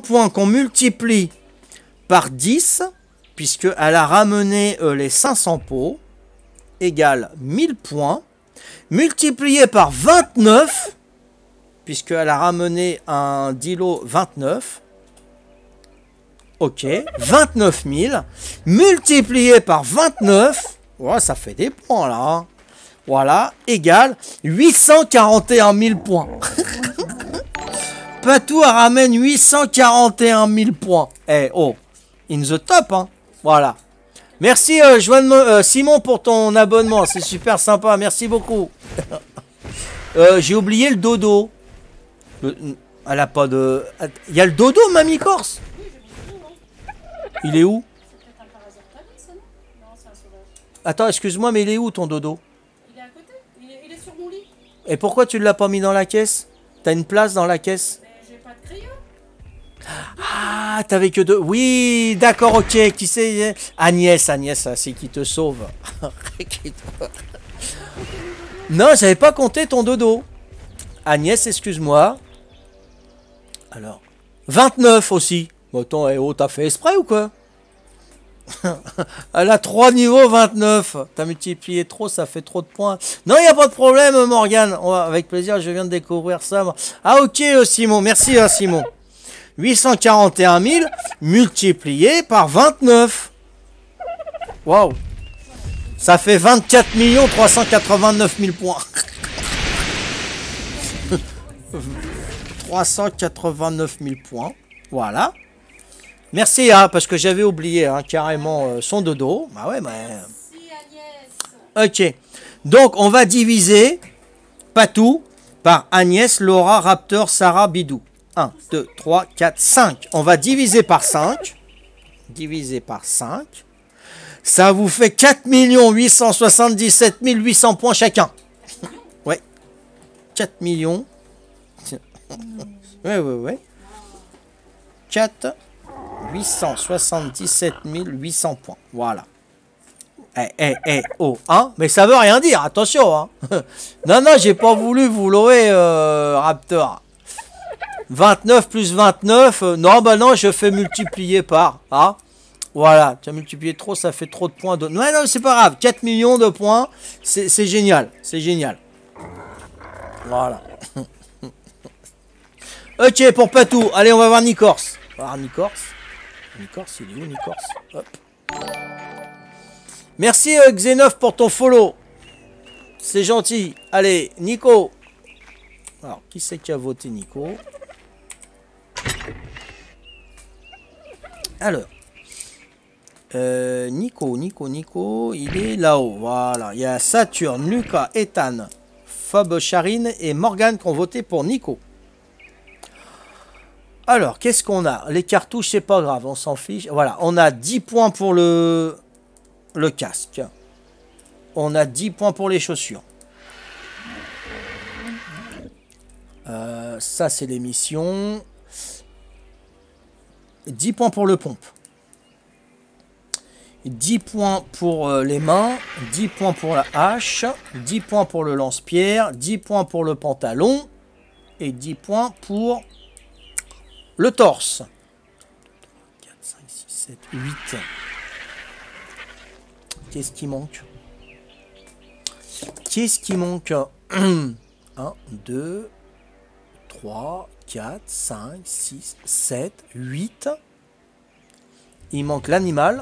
points qu'on multiplie par 10, puisqu'elle a ramené les 500 pots, égale 1000 points, multiplié par 29, puisqu'elle a ramené un dilo 29, ok, 29 000, multiplié par 29, ouais, ça fait des points là, hein. Voilà, égale 841 000 points. Patou ramène 841 000 points. Eh oh, in the top, hein. Voilà. Merci Simon pour ton abonnement, c'est super sympa, merci beaucoup. J'ai oublié le dodo. Elle a pas de... Il y a le dodo, Mamie Corse. Il est où? Attends, excuse-moi, mais il est où ton dodo? Il est à côté, il est sur mon lit. Et pourquoi tu ne l'as pas mis dans la caisse? T'as une place dans la caisse? Mais j'ai pas de crayon. Ah, t'avais que deux. Oui, d'accord, ok. Qui c'est? Agnès, c'est qui te sauve. Non, j'avais pas compté ton dodo. Agnès, excuse-moi. Alors, 29 aussi. Bon, attends, oh, t'as fait exprès ou quoi? Elle a 3 niveaux 29. T'as multiplié trop, ça fait trop de points. Non, il n'y a pas de problème, Morgane. Avec plaisir, je viens de découvrir ça. Ah, ok, Simon. Merci, Simon. 841 000 multiplié par 29. Waouh. Ça fait 24 389 000 points. 389 000 points. Voilà. Merci, hein, parce que j'avais oublié carrément son dodo. Bah ouais, mais... Ok. Donc, on va diviser Patou par Agnès, Laura, Raptor, Sarah, Bidou. 1, 2, 3, 4, 5. On va diviser par 5. Diviser par 5. Ça vous fait 4 877 800 points chacun. Ouais. 4 millions. Ouais. 4 877 800 points. Voilà. Oh, hein? Mais ça veut rien dire, attention, hein. Non, j'ai pas voulu vous louer, Raptor. 29 plus 29, non, bah non, je fais multiplier par, hein. Voilà, tu as multiplié trop, ça fait trop de points. Non, c'est pas grave, 4 millions de points, c'est génial, c'est génial. Voilà. Ok, pour Patou, allez, on va voir Nicorse. On va voir Nicorse, il est où, Nicorse? Hop. Merci Xenov pour ton follow. C'est gentil. Allez, Nico. Alors, qui c'est qui a voté Nico? Alors. Nico, il est là-haut. Voilà. Il y a Saturne, Lucas, Ethan, Fob, Charine et Morgane qui ont voté pour Nico. Alors, qu'est-ce qu'on a? Les cartouches, c'est pas grave, on s'en fiche. Voilà, on a 10 points pour le casque. On a 10 points pour les chaussures. Ça, c'est les missions. 10 points pour le pompe. 10 points pour les mains. 10 points pour la hache. 10 points pour le lance-pierre. 10 points pour le pantalon. Et 10 points pour le torse. 4, 5, 6, 7, 8. Qu'est-ce qui manque? Qu'est-ce qui manque? 1, 2, 3, 4, 5, 6, 7, 8. Il manque l'animal.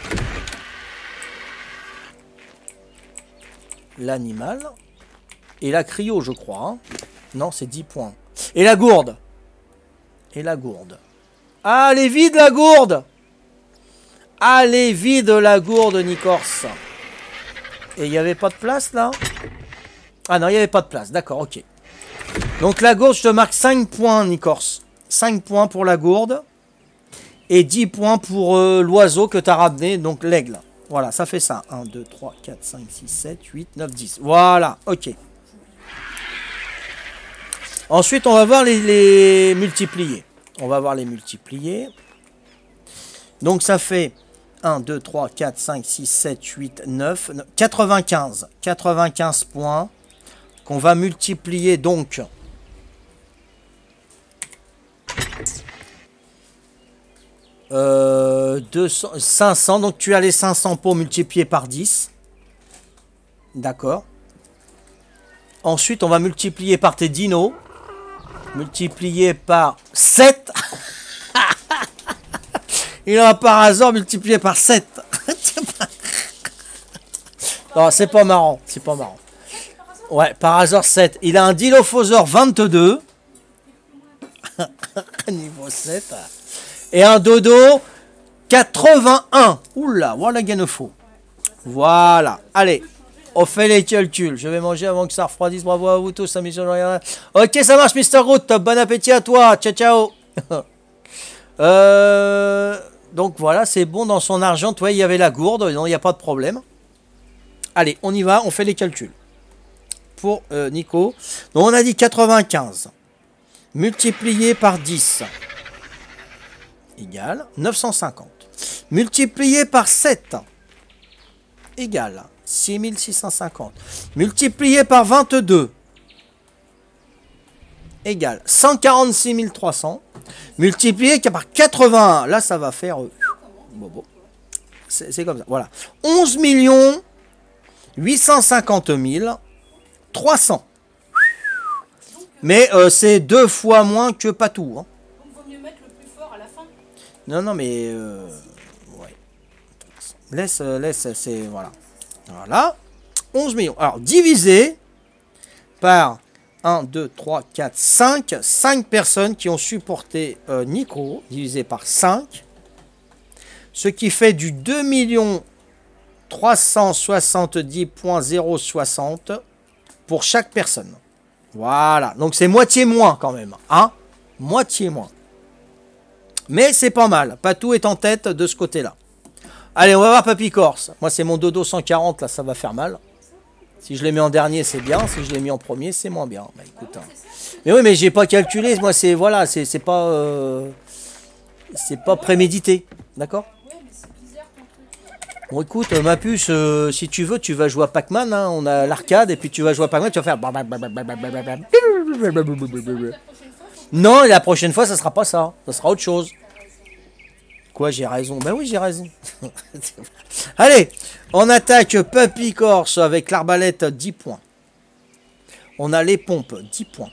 L'animal. Et la cryo, je crois. Hein. Non, c'est 10 points. Et la gourde. Et la gourde. Ah, elle est vide, la gourde! Allez, vide la gourde, Nicorse. Et il n'y avait pas de place, là? Ah non, il n'y avait pas de place. D'accord, ok. Donc la gourde, je te marque 5 points, Nicorse. 5 points pour la gourde. Et 10 points pour l'oiseau que tu as ramené, donc l'aigle. Voilà, ça fait ça. 1, 2, 3, 4, 5, 6, 7, 8, 9, 10. Voilà, ok. Ensuite, on va voir les multipliés. On va voir les multipliés. Donc ça fait 1, 2, 3, 4, 5, 6, 7, 8, 9, 95. 95 points qu'on va multiplier donc 200, 500. Donc tu as les 500 pots multipliés par 10. D'accord. Ensuite, on va multiplier par tes dinos. Multiplié par 7. Il a par hasard multiplié par 7. Non, c'est pas marrant. C'est pas marrant. Ouais, par hasard 7. Il a un Dilophosaure 22. Niveau 7. Et un dodo 81. Oula, voilà qu'il nous faut. Voilà. Allez, on fait les calculs. Je vais manger avant que ça refroidisse. Bravo à vous tous, amis. Ok, ça marche, Mr. Groot. Bon appétit à toi. Ciao, ciao. Donc voilà, c'est bon dans son argent. Toi, il y avait la gourde. Non, il n'y a pas de problème. Allez, on y va. On fait les calculs. Pour Nico. Donc on a dit 95. Multiplié par 10. Égale 950. Multiplié par 7. Égale 6650. Multiplié par 22. Égale 146 300. Multiplié par 81. Là, ça va faire... bon. C'est comme ça. Voilà. 11 850 300. Mais c'est 2 fois moins que Patou. Hein. Donc, vaut mieux mettre le plus fort à la fin. Non, mais... ouais. Laisse, c'est... Voilà. Voilà. 11 millions. Alors, divisé par 1, 2, 3, 4, 5. 5 personnes qui ont supporté Nico. Divisé par 5. Ce qui fait du 2 370.060 pour chaque personne. Voilà. Donc, c'est moitié moins quand même. Hein? Moitié moins. Mais c'est pas mal. Patou est en tête de ce côté-là. Allez, on va voir Papy Corse. Moi, c'est mon dodo 140. Là, ça va faire mal. Si je l'ai mis en dernier, c'est bien. Si je l'ai mis en premier, c'est moins bien. Bah, écoute, hein. Mais oui, mais j'ai pas calculé. Moi, c'est... Voilà, c'est pas prémédité. D'accord? Ouais, mais c'est bizarre ton truc. Bon, écoute, ma puce, si tu veux, tu vas jouer à Pac-Man. Hein. On a l'arcade. Et puis, tu vas jouer à Pac-Man. Tu vas faire... Non, la prochaine fois, ça sera pas ça. Ça sera autre chose. Quoi, j'ai raison? Ben oui, j'ai raison. Allez, on attaque Papy Corse avec l'arbalète, 10 points. On a les pompes, 10 points.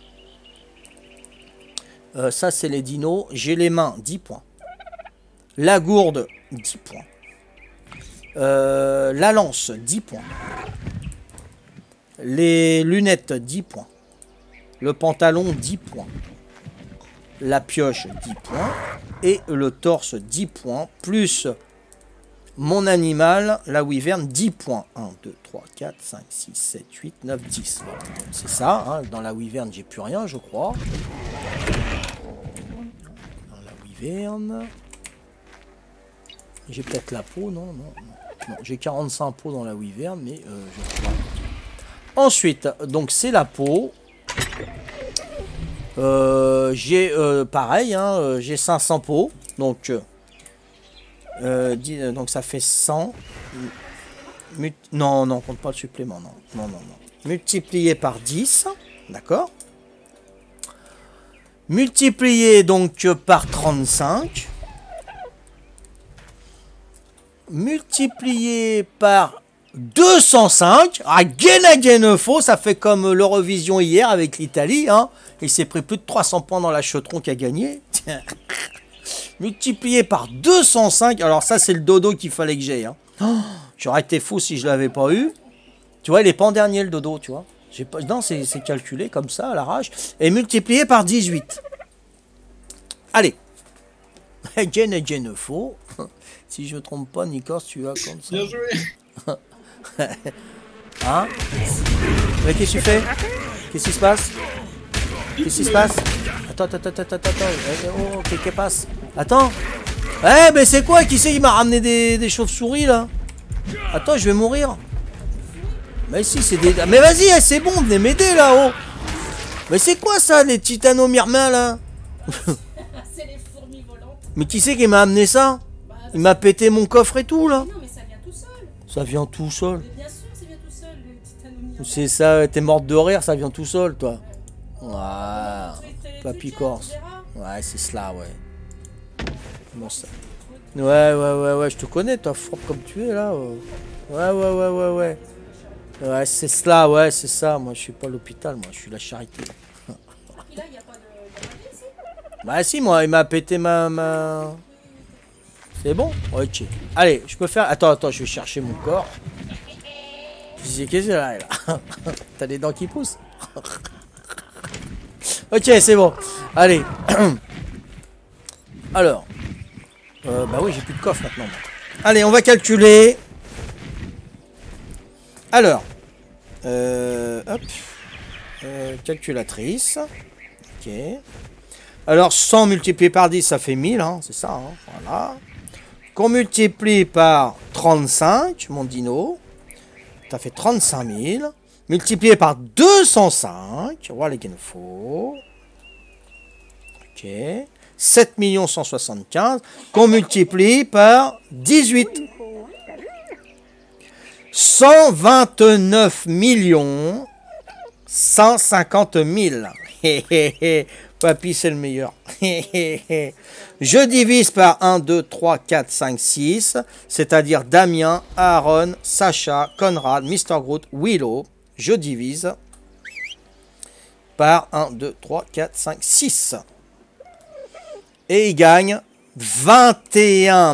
Ça, c'est les dinos. J'ai les mains, 10 points. La gourde, 10 points. La lance, 10 points. Les lunettes, 10 points. Le pantalon, 10 points. La pioche, 10 points. Et le torse, 10 points. Plus mon animal, la wyvern, 10 points. 1, 2, 3, 4, 5, 6, 7, 8, 9, 10. Voilà. C'est ça. Hein. Dans la wyvern, j'ai plus rien, je crois. Dans la wyvern... J'ai peut-être la peau, non, j'ai 45 peaux dans la wyvern, mais je crois. Ensuite, donc c'est la peau. J'ai pareil, hein, j'ai 500 pots, donc ça fait 100. Non, compte pas le supplément, non. Multiplié par 10, d'accord. Multiplié donc par 35. Multiplié par 205. Ah, again faux, ça fait comme l'Eurovision hier avec l'Italie, hein. Il s'est pris plus de 300 points dans la Chautron qui a gagné. Multiplié par 205. Alors ça, c'est le dodo qu'il fallait que j'ai. Hein. Oh, j'aurais été fou si je l'avais pas eu. Tu vois, il est pas en dernier, le dodo, tu vois. Non, c'est calculé comme ça, à l'arrache. Et multiplié par 18. Allez. Again faux. Si je me trompe pas, Nikos, tu as comme ça. Bien joué. Hein? Mais qu'est-ce que tu fais? Qu'est-ce qui se passe? Qu'est-ce qui se passe? Attends. Oh, qu'est-ce qui passe? Attends. Eh, mais c'est quoi? Qui c'est qui m'a ramené des chauves-souris, là? Attends, je vais mourir. Mais si, c'est des... Mais vas-y, c'est bon, venez m'aider, là-haut. Mais c'est quoi, ça, les titanomyrmins, là? C'est les fourmis volantes. Mais qui c'est qui m'a amené ça? Il m'a pété mon coffre et tout, là. Non, mais ça vient tout seul. Ça vient tout seul. Mais bien sûr, ça vient tout seul, le titanomyres. C'est ça, t'es morte de rire, ça vient tout seul, toi. Ouais. Papy Corse. Ouais, c'est cela, ouais. Comment ça? Ouais, je te connais, toi, fort comme tu es, là. Ouais. Ouais, c'est cela, ouais, c'est ça. Moi, je suis pas l'hôpital, moi, je suis la charité. Et là, il n'y a pas de ici. Bah si, moi, il m'a pété ma... C'est bon? Ok. Allez, je peux faire... Attends, je vais chercher mon corps. Je disais, qu'est-ce que c'est là? T'as des dents qui poussent? Ok, c'est bon. Allez. Alors. Bah oui, j'ai plus de coffre maintenant. Allez, on va calculer. Alors. Hop. Calculatrice. Ok. Alors, 100 multiplié par 10, ça fait 1000, hein, c'est ça, hein, voilà. Qu'on multiplie par 35, mon dino, ça fait 35 000. Multiplié par 205, voilà qu'il nous faut. Ok. 7 175, qu'on multiplie par 18. 129 150 000. Papy, c'est le meilleur. Je divise par 1, 2, 3, 4, 5, 6, c'est-à-dire Damien, Aaron, Sacha, Conrad, Mr. Groot, Willow. Je divise par 1, 2, 3, 4, 5, 6. Et il gagne 21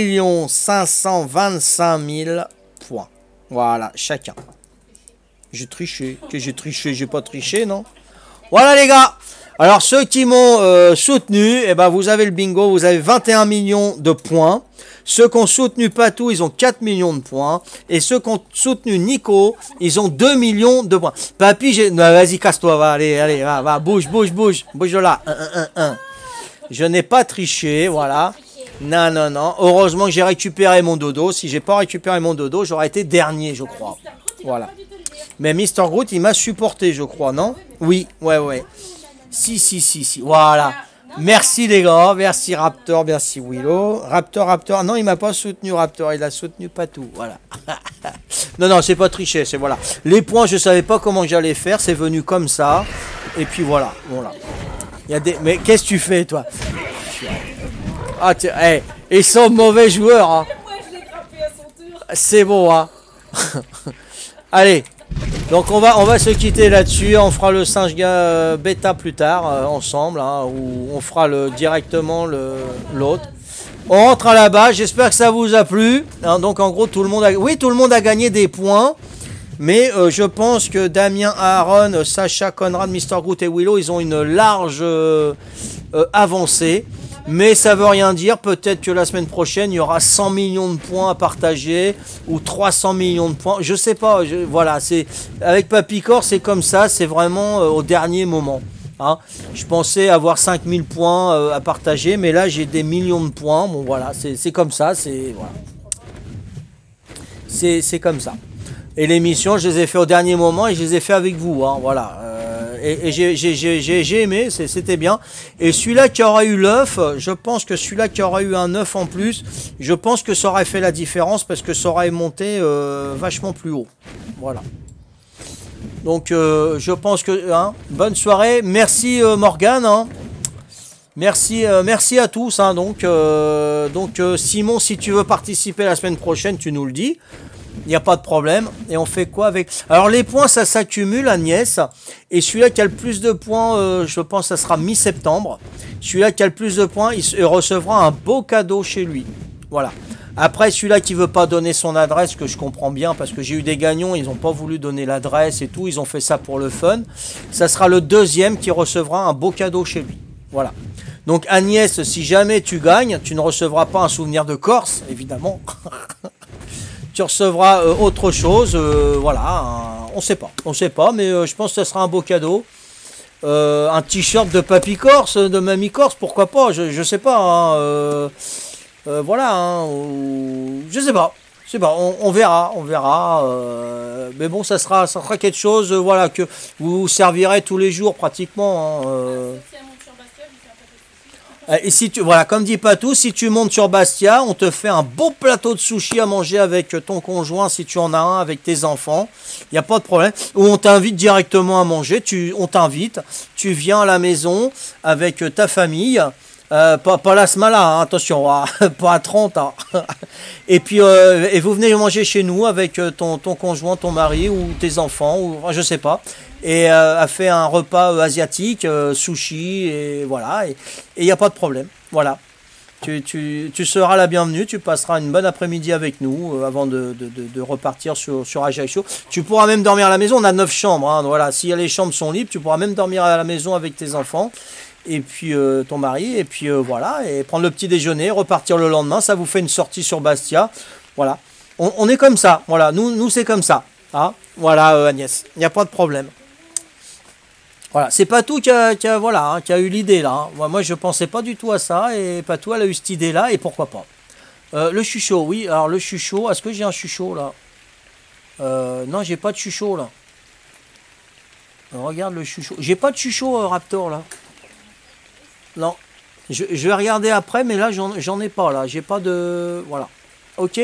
525 000 points. Voilà, chacun. J'ai triché. Que j'ai triché? J'ai pas triché, non? Voilà, les gars. Alors, ceux qui m'ont soutenu, eh ben, vous avez le bingo. Vous avez 21 millions de points. Ceux qui ont soutenu Patou, ils ont 4 millions de points. Et ceux qui ont soutenu Nico, ils ont 2 millions de points. Papy, vas-y, casse-toi. Va, allez, va, bouge. Bouge de là. 1. Je n'ai pas triché, voilà. Non. Heureusement que j'ai récupéré mon dodo. Si j'ai pas récupéré mon dodo, j'aurais été dernier, je crois. Voilà. Mais Mr. Groot, il m'a supporté, je crois, non? Oui, ouais. Si. Voilà. Merci, les gars. Merci, Raptor. Merci, Willow. Raptor. Non, il m'a pas soutenu, Raptor. Il a soutenu Patou. Voilà. Non, c'est pas triché. C'est voilà. Les points, je savais pas comment j'allais faire. C'est venu comme ça. Et puis voilà. Il y a des... Mais qu'est-ce que tu fais, toi? Ah, hey, ils sont mauvais joueurs, hein. Moi, je l'ai grappé à son tour. C'est bon, hein. Allez. Donc, on va se quitter là-dessus. On fera le singe bêta plus tard, ensemble, hein, ou on fera directement l'autre. On rentre à la base. J'espère que ça vous a plu. Hein, donc, en gros, tout le monde a gagné des points. Mais je pense que Damien, Aaron, Sacha, Conrad, Mr. Groot et Willow, ils ont une large avancée. Mais ça veut rien dire. Peut-être que la semaine prochaine, il y aura 100 millions de points à partager ou 300 millions de points. Je sais pas. Voilà, avec Papicor, c'est comme ça. C'est vraiment au dernier moment. Hein. Je pensais avoir 5000 points à partager. Mais là, j'ai des millions de points. Bon, voilà, c'est comme ça. C'est comme ça. Et l'émission, je les ai fait au dernier moment et je les ai fait avec vous. Hein, voilà. Et j'ai aimé, c'était bien. Et celui-là qui aura eu l'œuf, je pense que celui-là qui aura eu un œuf en plus, je pense que ça aurait fait la différence parce que ça aurait monté vachement plus haut. Voilà. Donc, je pense que... Hein, bonne soirée. Merci Morgane. Hein. Merci à tous. Hein, donc Simon, si tu veux participer la semaine prochaine, tu nous le dis. Il n'y a pas de problème. Et on fait quoi avec... Alors les points, ça s'accumule, Agnès. Et celui-là qui a le plus de points, je pense que ça sera mi-septembre. Celui-là qui a le plus de points, il recevra un beau cadeau chez lui. Voilà. Après, celui-là qui veut pas donner son adresse, que je comprends bien, parce que j'ai eu des gagnants, ils n'ont pas voulu donner l'adresse et tout. Ils ont fait ça pour le fun. Ça sera le deuxième qui recevra un beau cadeau chez lui. Voilà. Donc Agnès, si jamais tu gagnes, tu ne recevras pas un souvenir de Corse, évidemment. Tu recevras autre chose, voilà, on sait pas, mais je pense que ce sera un beau cadeau. Un t-shirt de Papy Corse, de Mamie Corse, pourquoi pas, je sais pas, hein, voilà, hein, je sais pas, on verra, mais bon, ça sera quelque chose, voilà, que vous servirez tous les jours pratiquement, hein, Et si tu, voilà, comme dit Patou, si tu montes sur Bastia, on te fait un beau plateau de sushi à manger avec ton conjoint, si tu en as un, avec tes enfants. Il n'y a pas de problème. Ou on t'invite directement à manger. On t'invite. Tu viens à la maison avec ta famille. Pas la Smala, hein, attention, pas à 30. Hein. Et puis, et vous venez manger chez nous avec ton conjoint, ton mari ou tes enfants, ou enfin, je sais pas. Et a fait un repas asiatique, sushi, et voilà. Et il n'y a pas de problème. Voilà. Tu seras la bienvenue, tu passeras une bonne après-midi avec nous avant de repartir sur Ajaccio. Tu pourras même dormir à la maison, on a 9 chambres. Hein, voilà. Si les chambres sont libres, tu pourras même dormir à la maison avec tes enfants. Et puis ton mari, et puis voilà, et prendre le petit déjeuner, repartir le lendemain, ça vous fait une sortie sur Bastia, voilà. On est comme ça, voilà, nous c'est comme ça, hein, voilà Agnès, il n'y a pas de problème. Voilà, c'est Patou qui a eu l'idée là, hein. Moi je pensais pas du tout à ça, et Patou elle a eu cette idée là, et pourquoi pas. Le chuchot, oui, alors le chuchot, est-ce que j'ai un chuchot là? Non, j'ai pas de chuchot là. Regarde le chuchot, j'ai pas de chuchot Raptor là. Non, je vais regarder après, mais là, j'en ai pas, là. J'ai pas de... Voilà. Ok.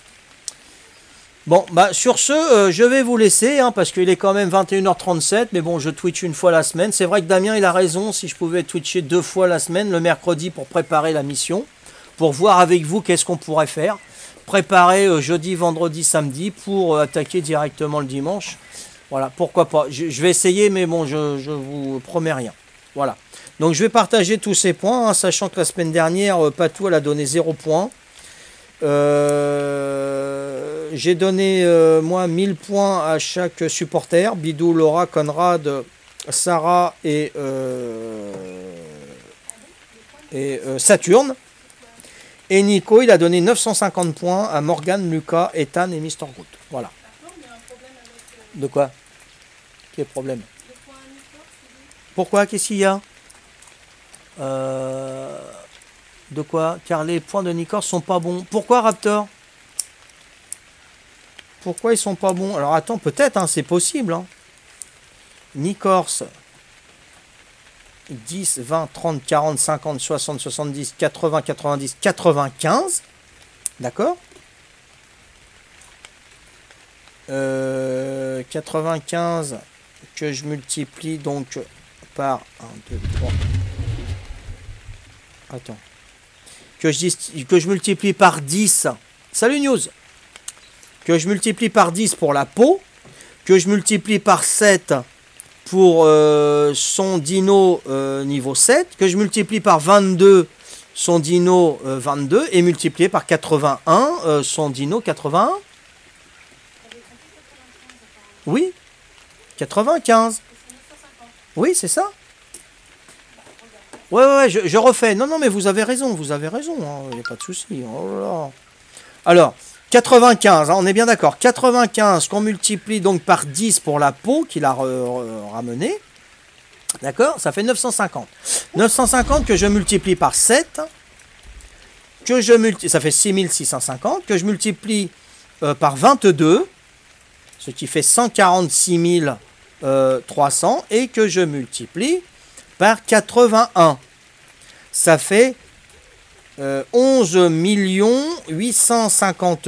Bon, bah, sur ce, je vais vous laisser, hein, parce qu'il est quand même 21h37, mais bon, je twitch une fois la semaine. C'est vrai que Damien, il a raison, si je pouvais twitcher 2 fois la semaine, le mercredi, pour préparer la mission, pour voir avec vous qu'est-ce qu'on pourrait faire. Préparer jeudi, vendredi, samedi, pour attaquer directement le dimanche. Voilà, pourquoi pas. Je vais essayer, mais bon, je vous promets rien. Voilà. Donc je vais partager tous ces points, hein, sachant que la semaine dernière, Patou elle a donné 0 points. J'ai donné moi 1000 points à chaque supporter. Bidou, Laura, Conrad, Sarah et Saturne. Et Nico, il a donné 950 points à Morgan, Lucas, Ethan et Mr. Groot. Voilà. De quoi? Quel problème? Pourquoi? Qu'est-ce qu'il y a? De quoi? Car les points de Nicor sont pas bons. Pourquoi Raptor? Pourquoi ils sont pas bons? Alors attends, peut-être, hein, c'est possible. Hein. Nicorse 10, 20, 30, 40, 50, 60, 70, 80, 90, 95. D'accord? 95 que je multiplie donc par 1, 2, 3. Attends. Que je multiplie par 10. Salut News. Que je multiplie par 10 pour la peau. Que je multiplie par 7 pour son dino niveau 7. Que je multiplie par 22 son dino 22. Et multiplié par 81 son dino 81. Oui. 95. Oui, c'est ça. Ouais, je refais. Non, mais vous avez raison, il n'y a pas de souci. Oh là là. Alors, 95, hein, on est bien d'accord. 95 qu'on multiplie donc par 10 pour la peau qu'il a ramené. D'accord? Ça fait 950. 950 que je multiplie par 7. Ça fait 6650. Que je multiplie par 22. Ce qui fait 146 300. Et que je multiplie par 81. Ça fait 11 850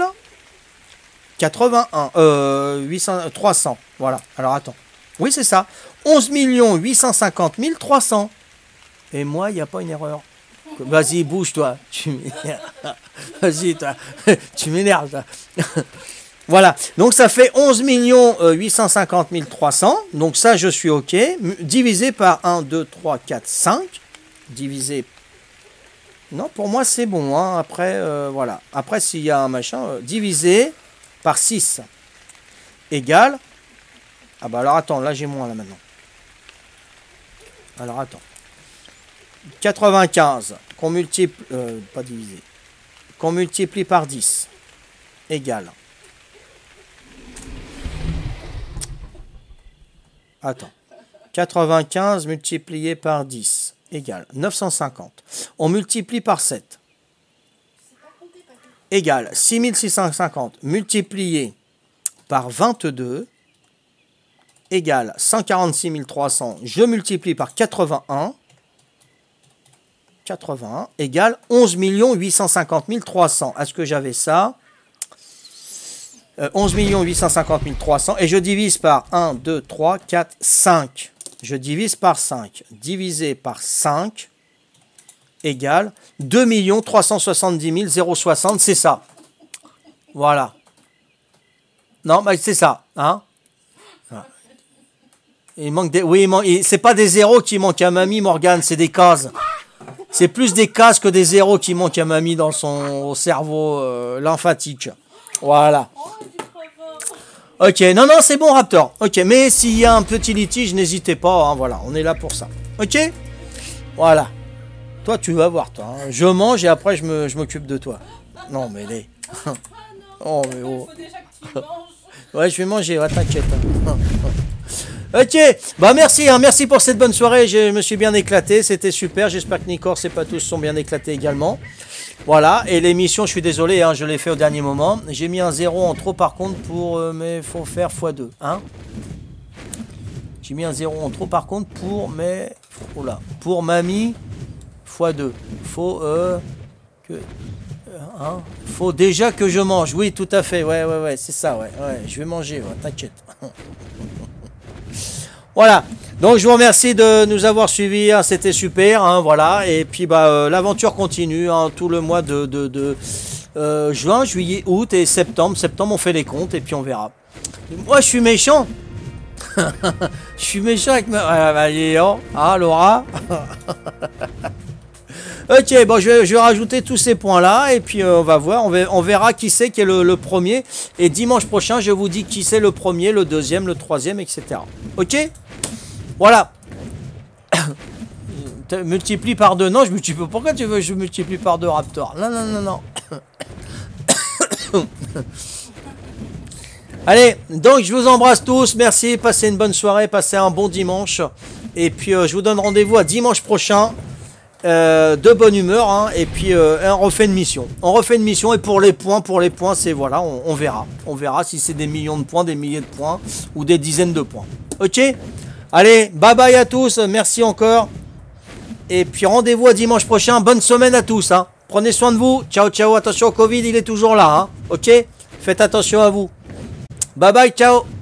081. 300. Voilà. Alors attends. Oui, c'est ça. 11 850 300. Et moi, il n'y a pas une erreur. Vas-y, bouge, toi. Vas-y, toi. Tu m'énerves, toi. Voilà, donc ça fait 11 850 300. Donc ça, je suis OK. Divisé par 1, 2, 3, 4, 5. Divisé... Non, pour moi, c'est bon. Hein. Après, voilà. Après, s'il y a un machin... divisé par 6. Égale... Ah bah alors, attends. Là, j'ai moins, là, maintenant. Alors, attends. 95. Qu'on multiplie... pas divisé. Qu'on multiplie par 10. Égale... Attends. 95 multiplié par 10 égale 950. On multiplie par 7. Égale 6650 multiplié par 22 égale 146 300. Je multiplie par 81. 81 égale 11 850 300. Est-ce que j'avais ça? 11 850 300 et je divise par 1, 2, 3, 4, 5. Je divise par 5. Divisé par 5. égale 2 370 060, c'est ça. Voilà. Non, bah c'est ça, hein. Il manque des... Oui, c'est pas des zéros qui manquent à mamie, Morgane, c'est des cases. C'est plus des cases que des zéros qui manquent à mamie dans son cerveau lymphatique. Voilà. Ok, non, c'est bon, Raptor. Ok, mais s'il y a un petit litige, n'hésitez pas, hein, voilà, on est là pour ça. Ok. Voilà. Toi, tu vas voir, toi. Hein. Je mange et après, je m'occupe de toi. Non, mais les... Oh, mais oh. Il faut déjà que tu manges. Ouais, je vais manger, ouais, t'inquiète. Ok, bah merci, hein, merci pour cette bonne soirée, je me suis bien éclaté, c'était super, j'espère que Nicor et pas tous sont bien éclatés également. Voilà, et l'émission, je suis désolé, hein, je l'ai fait au dernier moment, j'ai mis un 0 en trop par contre pour, mais faut faire x2, hein. J'ai mis un 0 en trop par contre pour, mais, oh là, pour mamie, x2, faut, hein, faut déjà que je mange, oui, tout à fait, ouais, c'est ça, ouais, je vais manger, ouais, t'inquiète. Voilà, donc je vous remercie de nous avoir suivis, hein, c'était super, hein, voilà, et puis bah l'aventure continue, hein, tout le mois de juin, juillet, août et septembre. Septembre on fait les comptes et puis on verra. Moi je suis méchant. Je suis méchant avec ma... Ah Laura. Ok, bon je vais rajouter tous ces points là et puis on va voir, on verra qui c'est qui est le premier. Et dimanche prochain je vous dis qui c'est le premier, le deuxième, le troisième, etc. Ok. Voilà. Multiplie par 2. Non, je multiplie. Pourquoi tu veux que je multiplie par 2, Raptor? Non. Allez, donc je vous embrasse tous. Merci, passez une bonne soirée, passez un bon dimanche. Et puis je vous donne rendez-vous à dimanche prochain. De bonne humeur, hein, et puis on refait une mission. On refait une mission et pour les points, c'est voilà, on verra. On verra si c'est des millions de points, des milliers de points ou des dizaines de points. Ok? Allez, bye bye à tous, merci encore. Et puis rendez-vous à dimanche prochain. Bonne semaine à tous. Hein. Prenez soin de vous. Ciao, ciao. Attention au Covid, il est toujours là. Hein. Ok? Faites attention à vous. Bye bye, ciao.